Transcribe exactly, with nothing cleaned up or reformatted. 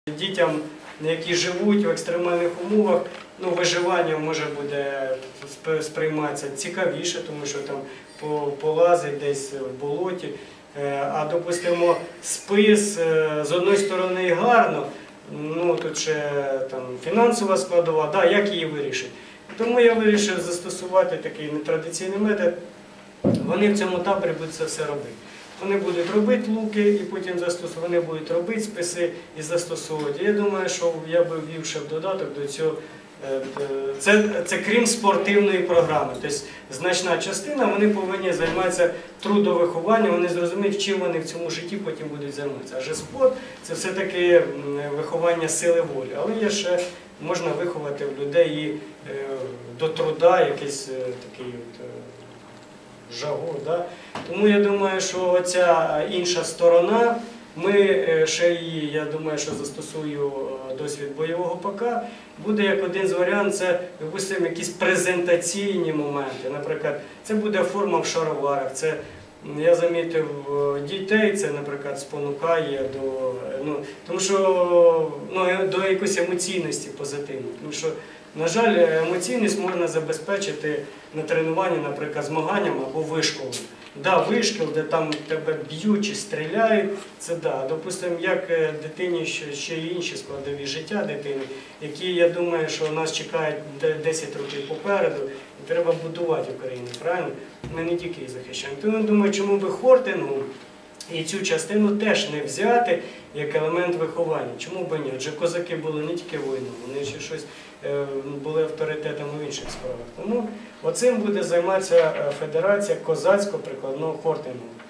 Дітям, які живуть в екстремальних умовах, ну, виживання може буде сприйматися цікавіше, тому що там полазить десь в болоті. А, допустимо, спис з одної сторони гарно, ну, тут ще там фінансова складова, да, як її вирішити. Тому я вирішив застосувати такий нетрадиційний метод. Вони в цьому таборі будуть це все робити. Вони будуть робити луки і потім застосовувати, вони будуть робити списи і застосовувати. Я думаю, що я би ввів ще в додаток до цього. Це, це крім спортивної програми. Тобто значна частина, вони повинні займатися трудовихованням, вони зрозуміють, чим вони в цьому житті потім будуть займатися. Адже спорт – це все-таки виховання сили волі. Але є ще, можна виховати в людей і до труда якийсь такий от, жагу. Да? Тому я думаю, що ця інша сторона, ми ще її, я думаю, що застосую досвід бойового ПК, буде як один з варіантів, це, допустимо, якісь презентаційні моменти. Наприклад, це буде форма в шароварах, це, я замітив, дітей це, наприклад, спонукає до, ну, тому що, ну, до якоїсь емоційності позитивної. Тому що, на жаль, емоційність можна забезпечити на тренуванні, наприклад, змаганням або вишколом. Да, вишкіл, де там тебе б'ють чи стріляють, це да. Допустимо, як дитині ще й інші складові життя дитини, які, я думаю, що нас чекають десять років попереду, і треба будувати Україну, правильно? Ми не тільки її захищаємо. Тому я думаю, чому би хортингу і цю частину теж не взяти як елемент виховання. Чому б ні? Адже козаки були не тільки воїнами, вони ще щось були авторитетом у інших справах. Тому оцим буде займатися Федерація козацько-прикладного хортингу.